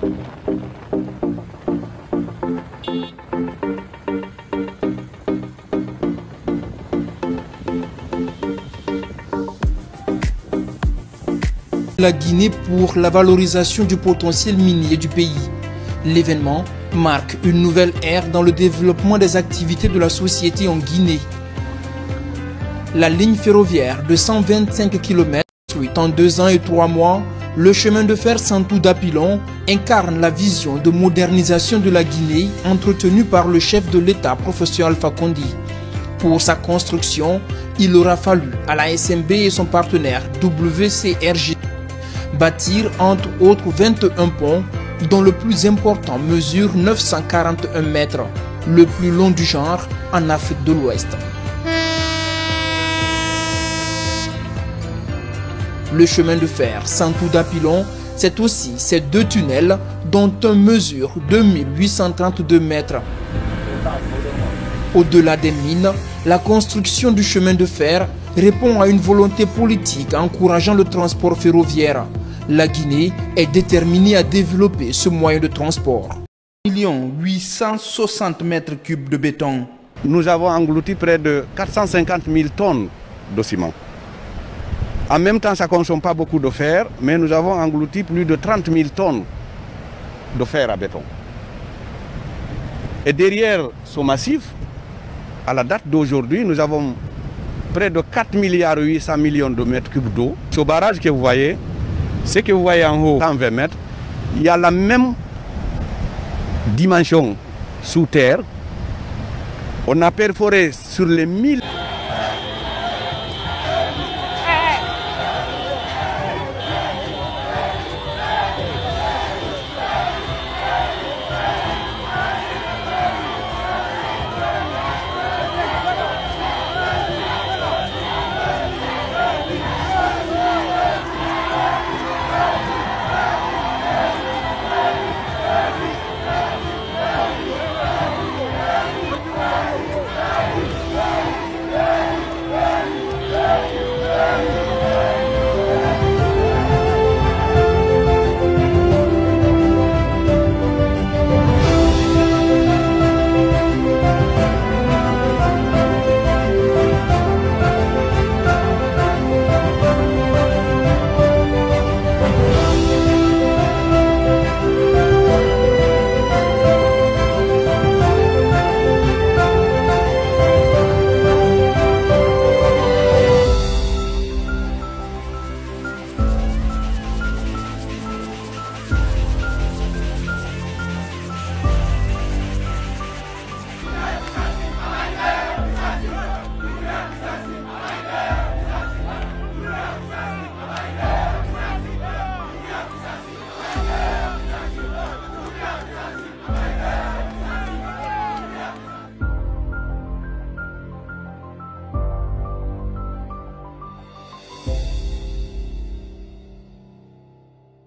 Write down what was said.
La Guinée pour la valorisation du potentiel minier du pays. L'événement marque une nouvelle ère dans le développement des activités de la société en Guinée. La ligne ferroviaire de 125 km, en 2 ans et 3 mois, le chemin de fer Santou-Dapilon incarne la vision de modernisation de la Guinée entretenue par le chef de l'État, professeur Alpha Condé. Pour sa construction, il aura fallu à la SMB et son partenaire WCRG bâtir entre autres 21 ponts dont le plus important mesure 941 mètres, le plus long du genre en Afrique de l'Ouest. Le chemin de fer Santou-Dapilon, c'est aussi ces 2 tunnels dont un mesure 2832 mètres. Au-delà des mines, la construction du chemin de fer répond à une volonté politique encourageant le transport ferroviaire. La Guinée est déterminée à développer ce moyen de transport. 1 860 mètres cubes de béton. Nous avons englouti près de 450 000 tonnes de ciment. En même temps, ça ne consomme pas beaucoup de fer, mais nous avons englouti plus de 30 000 tonnes de fer à béton. Et derrière ce massif, à la date d'aujourd'hui, nous avons près de 4,8 milliards de mètres cubes d'eau. Ce barrage que vous voyez, ce que vous voyez en haut, 120 mètres, il y a la même dimension sous terre. On a perforé sur les 1000